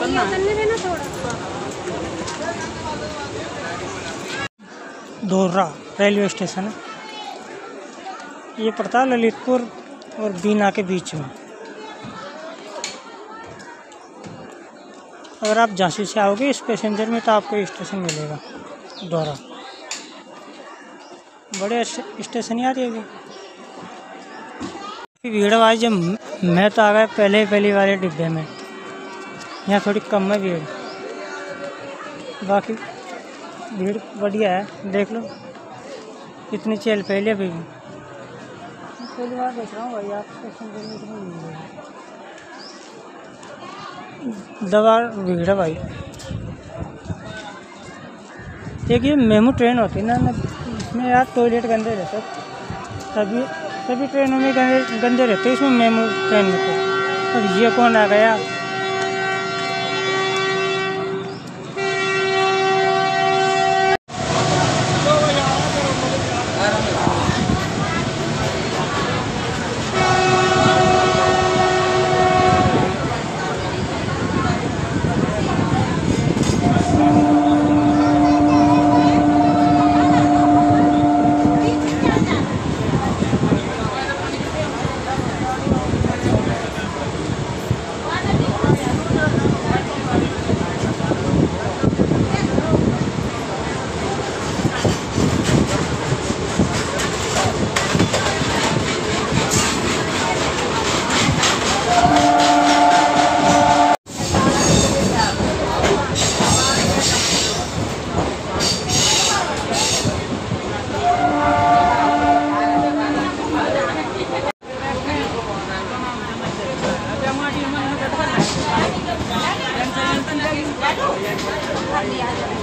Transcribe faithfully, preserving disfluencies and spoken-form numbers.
धोर्रा railway station है, ये पड़ता है ललितपुर और बीना के बीच में। अगर आप झांसी से आओगे इस पैसेंजर में तो आपको स्टेशन मिलेगा धोरा। बड़े स्टेशन यार ये भी। भीड़ भाई जब मैं तो आ गया पहले पहली वाले डिब्बे में, यहाँ थोड़ी कम है भीड़, बाकी भीड़ बढ़िया है। देख लो कितनी चहल पहले अभी भी। पहली बार देख रहा हूँ भाई आप स्टेशन में इतनी भीड़ है, दवा भीड़ है भाई। एक ये मेमू ट्रेन होती है ना, इसमें यार टॉयलेट गंदे रहते, सभी सभी ट्रेनों में गंदे गंदे रहते, इसमें मेमू ट्रेन में तो। और ये कौन आ गया? Gracias.